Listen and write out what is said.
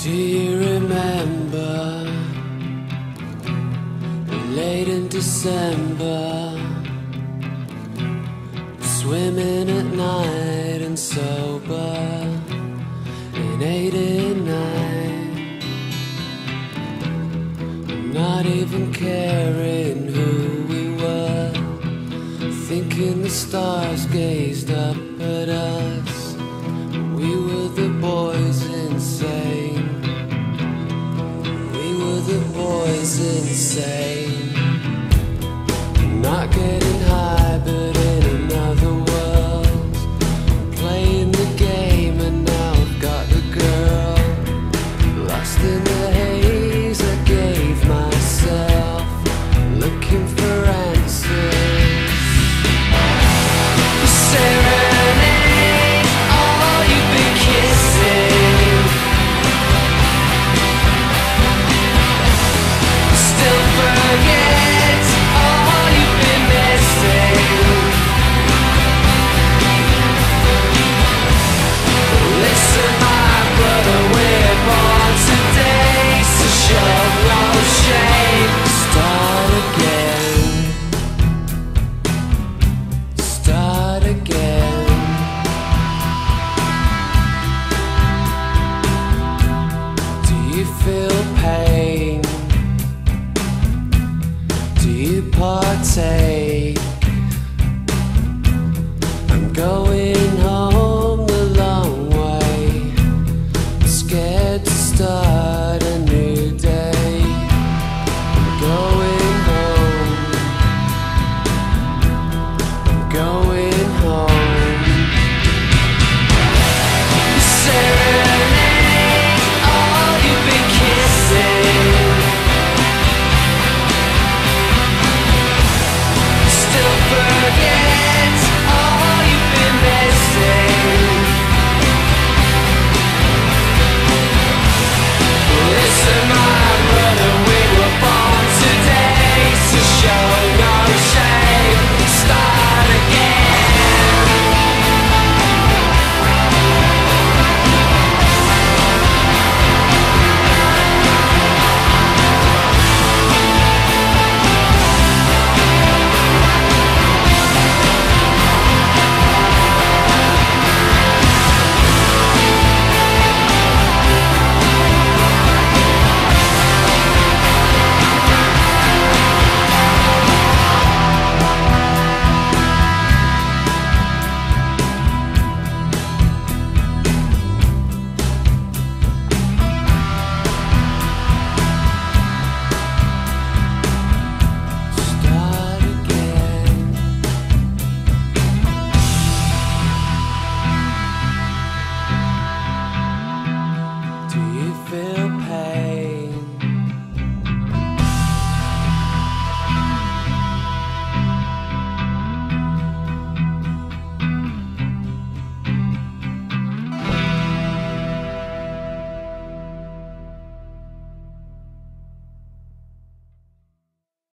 Do you remember late in December, swimming at night and sober in '89, not even caring who we were, thinking the stars gazed up at us. We were the boys insane. We were the boys insane. Not getting high, but in another world, playing the game, and now I've got the girl. Lost in the haze I gave myself, looking for answers. Serenade, all you've been kissing, still forget all you've been missing. Listen, my brother, we're born today, so show no shame. Start again, start again. Do you feel pain? Do you partake? I'm going